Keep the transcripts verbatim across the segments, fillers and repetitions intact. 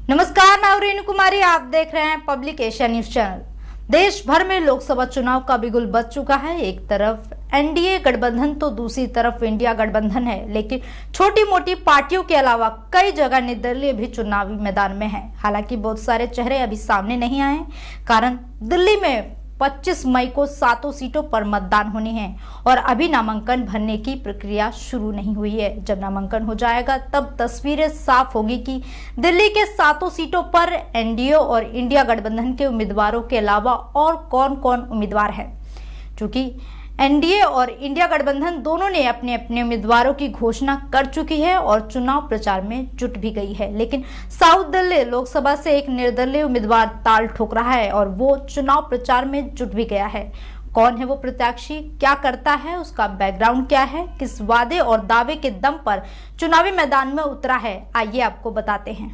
नमस्कार, मैं रेणु कुमारी, आप देख रहे हैं पब्लिक एशिया न्यूज चैनल। देश भर में लोकसभा चुनाव का बिगुल बज चुका है। एक तरफ एनडीए गठबंधन तो दूसरी तरफ इंडिया गठबंधन है, लेकिन छोटी मोटी पार्टियों के अलावा कई जगह निर्दलीय भी चुनावी मैदान में है। हालांकि बहुत सारे चेहरे अभी सामने नहीं आए, कारण दिल्ली में पच्चीस मई को सातों सीटों पर मतदान होने हैं और अभी नामांकन भरने की प्रक्रिया शुरू नहीं हुई है। जब नामांकन हो जाएगा तब तस्वीरें साफ होगी कि दिल्ली के सातों सीटों पर एनडीए और इंडिया गठबंधन के उम्मीदवारों के अलावा और कौन कौन उम्मीदवार है। क्योंकि एनडीए और इंडिया गठबंधन दोनों ने अपने अपने उम्मीदवारों की घोषणा कर चुकी है और चुनाव प्रचार में जुट भी गई है, लेकिन साउथ दिल्ली लोकसभा से एक निर्दलीय उम्मीदवार ताल ठोक रहा है और वो चुनाव प्रचार में जुट भी गया है। कौन है वो प्रत्याशी, क्या करता है, उसका बैकग्राउंड क्या है, किस वादे और दावे के दम पर चुनावी मैदान में उतरा है, आइए आपको बताते हैं।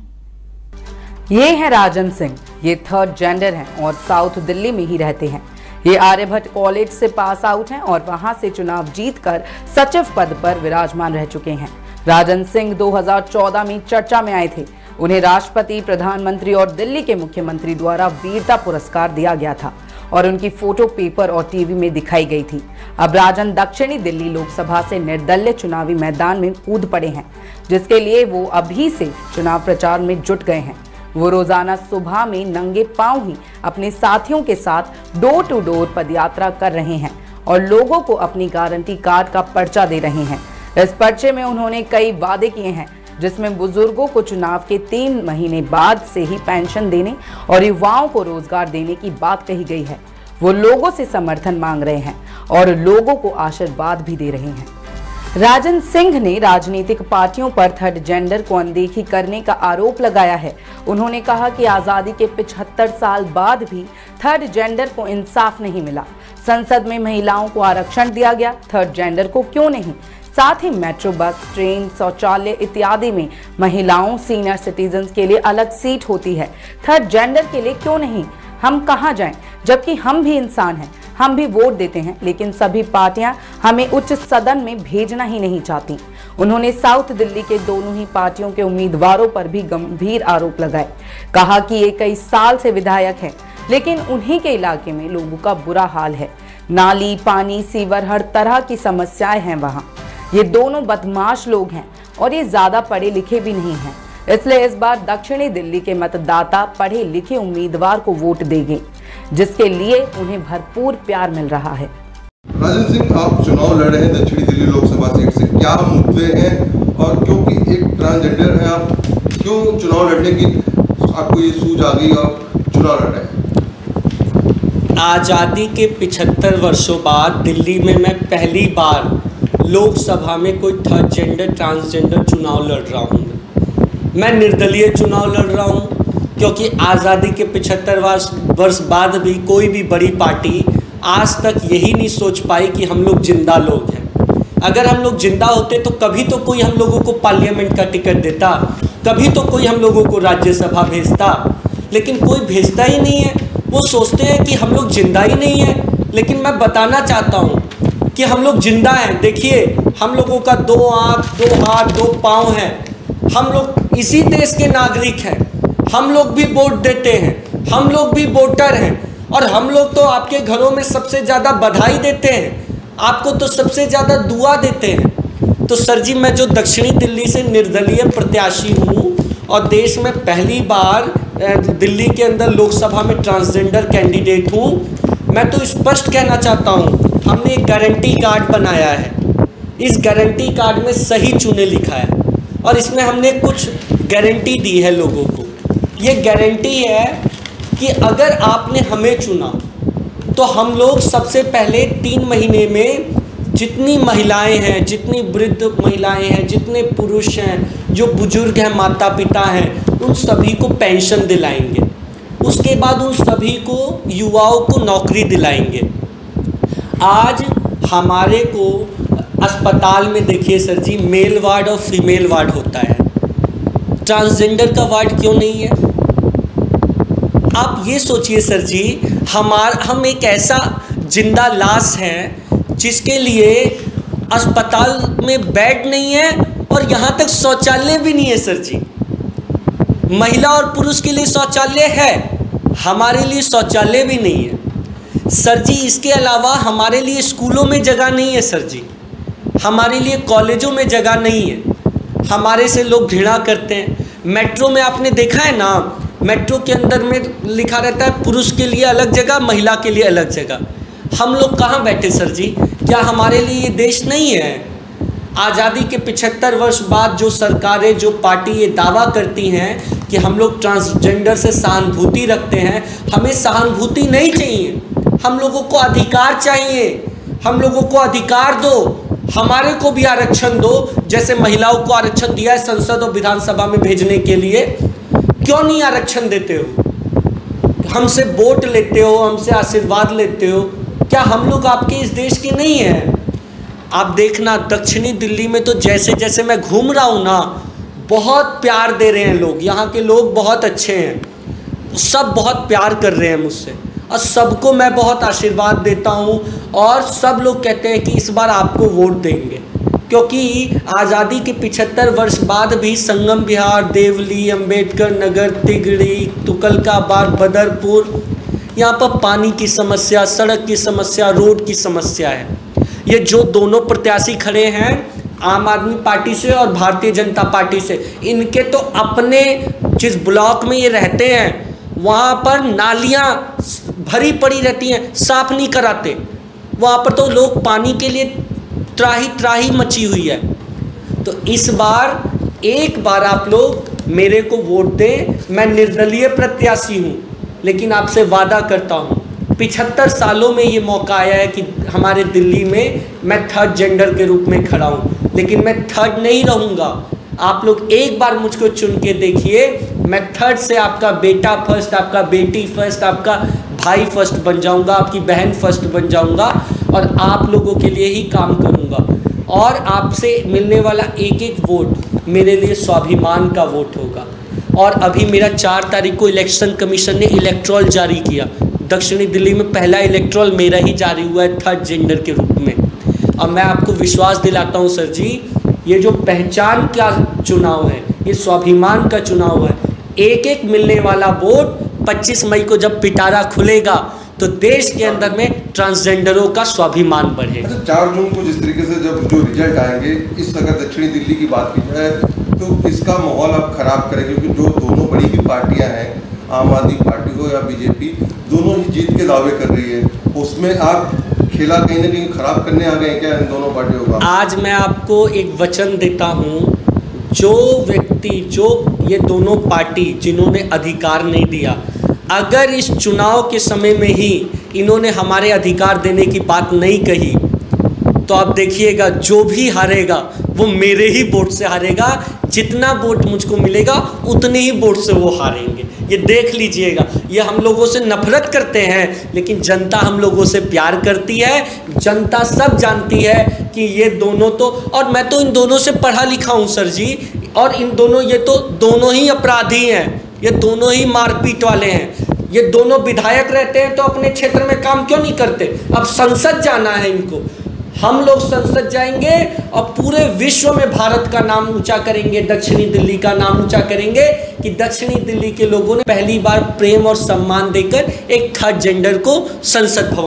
ये है राजन सिंह। ये थर्ड जेंडर हैं और साउथ दिल्ली में ही रहते हैं। ये आर्यभट्ट कॉलेज से पास आउट हैं और वहां से चुनाव जीतकर सचिव पद पर विराजमान रह चुके हैं। राजन सिंह दो हज़ार चौदह में चर्चा में आए थे। उन्हें राष्ट्रपति, प्रधानमंत्री और दिल्ली के मुख्यमंत्री द्वारा वीरता पुरस्कार दिया गया था और उनकी फोटो पेपर और टीवी में दिखाई गई थी। अब राजन दक्षिणी दिल्ली लोकसभा से निर्दलीय चुनावी मैदान में कूद पड़े हैं, जिसके लिए वो अभी से चुनाव प्रचार में जुट गए हैं। वो रोजाना सुबह में नंगे पांव ही अपने साथियों के साथ डोर टू डोर पदयात्रा कर रहे हैं और लोगों को अपनी गारंटी कार्ड का पर्चा दे रहे हैं। इस पर्चे में उन्होंने कई वादे किए हैं, जिसमें बुजुर्गों को चुनाव के तीन महीने बाद से ही पेंशन देने और युवाओं को रोजगार देने की बात कही गई है। वो लोगों से समर्थन मांग रहे हैं और लोगों को आशीर्वाद भी दे रहे हैं। राजन सिंह ने राजनीतिक पार्टियों पर थर्ड जेंडर को अनदेखी करने का आरोप लगाया है। उन्होंने कहा कि आजादी के पचहत्तर साल बाद भी थर्ड जेंडर को इंसाफ नहीं मिला। संसद में महिलाओं को आरक्षण दिया गया, थर्ड जेंडर को क्यों नहीं? साथ ही मेट्रो, बस, ट्रेन, शौचालय इत्यादि में महिलाओं, सीनियर सिटीजन के लिए अलग सीट होती है, थर्ड जेंडर के लिए क्यों नहीं? हम कहाँ जाएं, जबकि हम भी इंसान हैं, हम भी वोट देते हैं, लेकिन सभी पार्टियां हमें उच्च सदन में भेजना ही नहीं चाहती। उन्होंने साउथ दिल्ली के दोनों ही पार्टियों के उम्मीदवारों पर भी गंभीर आरोप लगाए। कहा कि ये कई साल से विधायक हैं, लेकिन उन्हीं के इलाके में लोगों का बुरा हाल है। नाली, पानी, सीवर, हर तरह की समस्याएं हैं वहाँ। ये दोनों बदमाश लोग हैं और ये ज्यादा पढ़े लिखे भी नहीं हैं, इसलिए इस बार दक्षिणी दिल्ली के मतदाता पढ़े लिखे उम्मीदवार को वोट देंगे, जिसके लिए उन्हें भरपूर प्यार मिल रहा है। राजन सिंह, आप चुनाव लड़ रहे हैं दक्षिणी दिल्ली लोकसभा सीट से, क्या मुद्दे हैं और क्योंकि एक ट्रांसजेंडर हैं आप, क्यों चुनाव लड़ने की आपको ये सूझ आ गई और चुनाव लड़ रहे हैं? आज़ादी के पिछहत्तर वर्षों बाद दिल्ली में मैं पहली बार लोकसभा में कोई थर्ड जेंडर, ट्रांसजेंडर चुनाव लड़ रहा हूँ। मैं निर्दलीय चुनाव लड़ रहा हूँ क्योंकि आज़ादी के पिछहत्तर वर्ष बाद भी कोई भी बड़ी पार्टी आज तक यही नहीं सोच पाई कि हम लोग जिंदा लोग हैं। अगर हम लोग जिंदा होते तो कभी तो कोई हम लोगों को पार्लियामेंट का टिकट देता, कभी तो कोई हम लोगों को राज्यसभा भेजता, लेकिन कोई भेजता ही नहीं है। वो सोचते हैं कि हम लोग जिंदा ही नहीं हैं, लेकिन मैं बताना चाहता हूँ कि हम लोग जिंदा हैं। देखिए, हम लोगों का दो आँख, दो हाथ, दो पाँव हैं। हम लोग इसी देश के नागरिक हैं। हम लोग भी वोट देते हैं, हम लोग भी वोटर हैं और हम लोग तो आपके घरों में सबसे ज़्यादा बधाई देते हैं, आपको तो सबसे ज़्यादा दुआ देते हैं। तो सर जी, मैं जो दक्षिणी दिल्ली से निर्दलीय प्रत्याशी हूँ और देश में पहली बार दिल्ली के अंदर लोकसभा में ट्रांसजेंडर कैंडिडेट हूँ, मैं तो स्पष्ट कहना चाहता हूँ, हमने एक गारंटी कार्ड बनाया है। इस गारंटी कार्ड में सही चुने लिखा है और इसमें हमने कुछ गारंटी दी है लोगों को। ये गारंटी है कि अगर आपने हमें चुना तो हम लोग सबसे पहले तीन महीने में जितनी महिलाएं हैं, जितनी वृद्ध महिलाएं हैं, जितने पुरुष हैं, जो बुजुर्ग हैं, माता पिता हैं, उन सभी को पेंशन दिलाएंगे। उसके बाद उन सभी को, युवाओं को नौकरी दिलाएंगे। आज हमारे को अस्पताल में देखिए सर जी, मेल वार्ड और फीमेल वार्ड होता है, ट्रांसजेंडर का वार्ड क्यों नहीं है? आप ये सोचिए सर जी, हमार हम एक ऐसा जिंदा लाश हैं जिसके लिए अस्पताल में बेड नहीं है और यहाँ तक शौचालय भी नहीं है सर जी। महिला और पुरुष के लिए शौचालय है, हमारे लिए शौचालय भी नहीं है सर जी। इसके अलावा हमारे लिए स्कूलों में जगह नहीं है सर जी, हमारे लिए कॉलेजों में जगह नहीं है, हमारे से लोग घृणा करते हैं। मेट्रो में आपने देखा है ना, मेट्रो के अंदर में लिखा रहता है पुरुष के लिए अलग जगह, महिला के लिए अलग जगह। हम लोग कहाँ बैठे सर जी? क्या हमारे लिए ये देश नहीं है? आज़ादी के पचहत्तर वर्ष बाद जो सरकारें, जो पार्टी ये दावा करती हैं कि हम लोग ट्रांसजेंडर से सहानुभूति रखते हैं, हमें सहानुभूति नहीं चाहिए, हम लोगों को अधिकार चाहिए। हम लोगों को अधिकार दो, हमारे को भी आरक्षण दो, जैसे महिलाओं को आरक्षण दिया है संसद और विधानसभा में भेजने के लिए। क्यों नहीं आरक्षण देते हो? हमसे वोट लेते हो, हमसे आशीर्वाद लेते हो, क्या हम लोग आपके इस देश के नहीं हैं? आप देखना दक्षिणी दिल्ली में तो जैसे जैसे मैं घूम रहा हूँ ना, बहुत प्यार दे रहे हैं लोग, यहाँ के लोग बहुत अच्छे हैं, सब बहुत प्यार कर रहे हैं मुझसे और सबको मैं बहुत आशीर्वाद देता हूँ। और सब लोग कहते हैं कि इस बार आपको वोट देंगे, क्योंकि आज़ादी के पचहत्तर वर्ष बाद भी संगम विहार, देवली, अंबेडकर नगर, तिगड़ी, तुगलकाबाद, बदरपुर, यहाँ पर पानी की समस्या, सड़क की समस्या, रोड की समस्या है। ये जो दोनों प्रत्याशी खड़े हैं आम आदमी पार्टी से और भारतीय जनता पार्टी से, इनके तो अपने जिस ब्लॉक में ये रहते हैं वहाँ पर नालियाँ भरी पड़ी रहती हैं, साफ नहीं कराते। वहाँ पर तो लोग पानी के लिए त्राही त्राही मची हुई है। तो इस बार एक बार आप लोग मेरे को वोट दें। मैं निर्दलीय प्रत्याशी हूँ, लेकिन आपसे वादा करता हूँ पिछहत्तर सालों में ये मौका आया है कि हमारे दिल्ली में मैं थर्ड जेंडर के रूप में खड़ा हूँ, लेकिन मैं थर्ड नहीं रहूँगा। आप लोग एक बार मुझको चुन के देखिए, मैं थर्ड से आपका बेटा फर्स्ट, आपका बेटी फर्स्ट, आपका भाई फर्स्ट बन जाऊँगा, आपकी बहन फर्स्ट बन जाऊँगा और आप लोगों के लिए ही काम करूँगा। और आपसे मिलने वाला एक एक वोट मेरे लिए स्वाभिमान का वोट होगा। और अभी मेरा चार तारीख को इलेक्शन कमीशन ने इलेक्ट्रॉल जारी किया, दक्षिणी दिल्ली में पहला इलेक्ट्रॉल मेरा ही जारी हुआ है थर्ड जेंडर के रूप में। अब मैं आपको विश्वास दिलाता हूं सर जी, ये जो पहचान का चुनाव है, ये स्वाभिमान का चुनाव है। एक एक मिलने वाला वोट पच्चीस मई को जब पिटारा खुलेगा तो देश के अंदर में ट्रांसजेंडरों का स्वाभिमान बढ़ेगा। अच्छा, चार जून को जिस तरीके से जब जो रिजल्ट आएंगे, इस अगर दक्षिणी दिल्ली की बात की जाए तो इसका माहौल आप खराब करें, क्योंकि जो दोनों बड़ी भी पार्टियां हैं, आम आदमी पार्टी हो या बीजेपी, दोनों ही जीत के दावे कर रही है, उसमें आप खेला कहीं ना कहीं खराब करने आ गए क्या इन दोनों पार्टियों का? आज मैं आपको एक वचन देता हूँ, जो व्यक्ति, जो ये दोनों पार्टी जिन्होंने अधिकार नहीं दिया, अगर इस चुनाव के समय में ही इन्होंने हमारे अधिकार देने की बात नहीं कही, तो आप देखिएगा जो भी हारेगा वो मेरे ही वोट से हारेगा। जितना वोट मुझको मिलेगा उतने ही वोट से वो हारेंगे, ये देख लीजिएगा। ये हम लोगों से नफरत करते हैं, लेकिन जनता हम लोगों से प्यार करती है। जनता सब जानती है कि ये दोनों तो, और मैं तो इन दोनों से पढ़ा लिखा हूँ सर जी, और इन दोनों, ये तो दोनों ही अपराधी हैं, ये दोनों ही मारपीट वाले हैं। ये दोनों विधायक रहते हैं तो अपने क्षेत्र में काम क्यों नहीं करते? अब संसद जाना है इनको, हम लोग संसद जाएंगे और पूरे विश्व में भारत का नाम ऊंचा करेंगे, दक्षिणी दिल्ली का नाम ऊंचा करेंगे कि दक्षिणी दिल्ली के लोगों ने पहली बार प्रेम और सम्मान देकर एक थर्ड जेंडर को संसद भवन